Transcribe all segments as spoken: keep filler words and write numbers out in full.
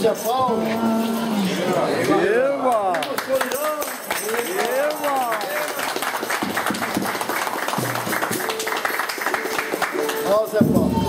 Zé Paulo. Eva! Eva! Ó, Zé Paulo.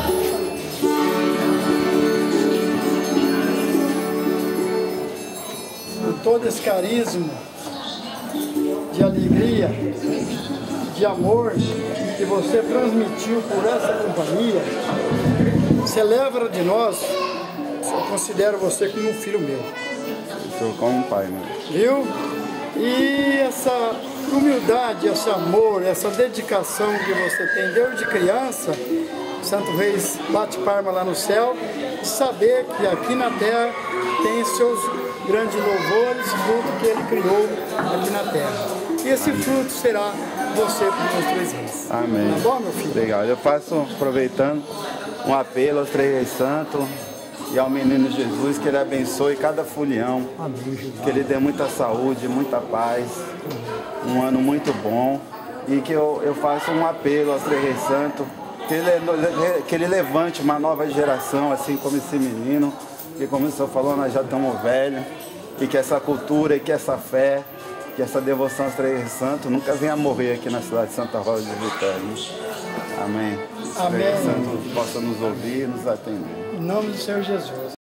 Com todo esse carisma de alegria, de amor que você transmitiu por essa companhia, celebra de nós, eu considero você como um filho meu. Eu sou como um pai, né? Viu? E essa humildade, esse amor, essa dedicação que você tem desde criança, Santo Reis bate palma lá no céu, saber que aqui na terra tem seus grandes louvores, fruto que ele criou aqui na terra. E esse Amém. Fruto será você por uns três anos. Amém. Tá bom, meu filho? Obrigado. Eu faço, aproveitando, um apelo aos Três Reis Santos e ao Menino Jesus, que ele abençoe cada folião, Amém, Jesus. Que ele dê muita saúde, muita paz, um ano muito bom, e que eu, eu faça um apelo aos Três Reis Santos, que ele, que ele levante uma nova geração, assim como esse menino, que como o senhor falou, nós já estamos velhos, e que essa cultura e que essa fé, que essa devoção aos Três Reis Santos nunca venha a morrer aqui na cidade de Santa Rosa de Vitória. Amém. Os Amém. Três Reis Santos possam nos ouvir e nos atender. Em nome do Senhor Jesus.